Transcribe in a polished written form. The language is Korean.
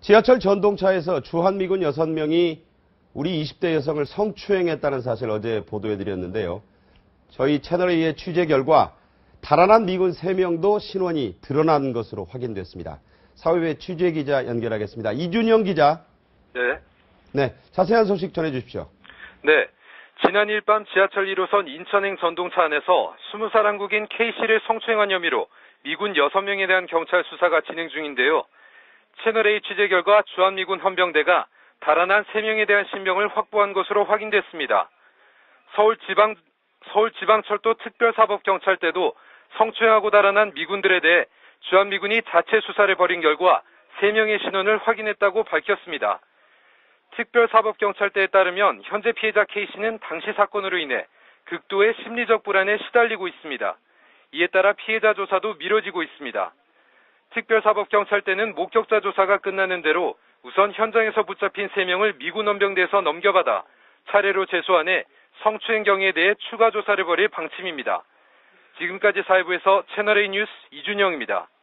지하철 전동차에서 주한미군 6명이 우리 20대 여성을 성추행했다는 사실 어제 보도해드렸는데요. 저희 채널A의 취재 결과 달아난 미군 3명도 신원이 드러난 것으로 확인됐습니다. 사회부의 취재기자 연결하겠습니다. 이준영 기자. 네. 네, 자세한 소식 전해주십시오. 네. 지난 일 밤 지하철 1호선 인천행 전동차 안에서 20살 한국인 K씨를 성추행한 혐의로 미군 6명에 대한 경찰 수사가 진행 중인데요. 채널A 취재 결과 주한미군 헌병대가 달아난 3명에 대한 신병을 확보한 것으로 확인됐습니다. 서울지방철도 특별사법경찰대도 성추행하고 달아난 미군들에 대해 주한미군이 자체 수사를 벌인 결과 3명의 신원을 확인했다고 밝혔습니다. 특별사법경찰대에 따르면 현재 피해자 K씨는 당시 사건으로 인해 극도의 심리적 불안에 시달리고 있습니다. 이에 따라 피해자 조사도 미뤄지고 있습니다. 특별사법경찰대는 목격자 조사가 끝나는 대로 우선 현장에서 붙잡힌 3명을 미군 헌병대에서 넘겨받아 차례로 재소환해 성추행 경위에 대해 추가 조사를 벌일 방침입니다. 지금까지 사회부에서 채널A 뉴스 이준영입니다.